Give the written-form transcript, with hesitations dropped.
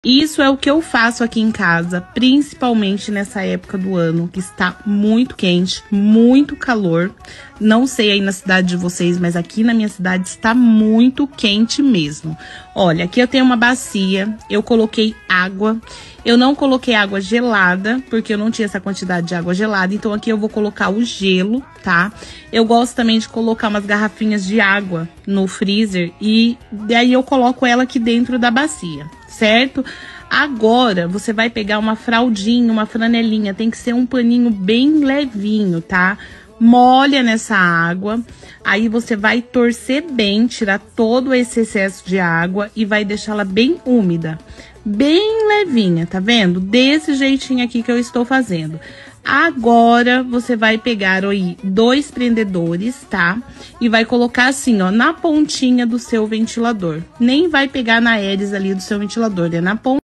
Isso é o que eu faço aqui em casa, principalmente nessa época do ano, que está muito quente, muito calor. Não sei aí na cidade de vocês, mas aqui na minha cidade está muito quente mesmo. Olha, aqui eu tenho uma bacia, eu coloquei água. Eu não coloquei água gelada, porque eu não tinha essa quantidade de água gelada. Então aqui eu vou colocar o gelo, tá? Eu gosto também de colocar umas garrafinhas de água no freezer e daí eu coloco ela aqui dentro da bacia, certo? Agora, você vai pegar uma fraldinha, uma franelinha, tem que ser um paninho bem levinho, tá? Molha nessa água, aí você vai torcer bem, tirar todo esse excesso de água e vai deixá-la bem úmida, bem levinha, tá vendo? Desse jeitinho aqui que eu estou fazendo. Agora, você vai pegar aí 2 prendedores, tá? E vai colocar assim, ó, na pontinha do seu ventilador. Nem vai pegar na hélice ali do seu ventilador, é na pontinha.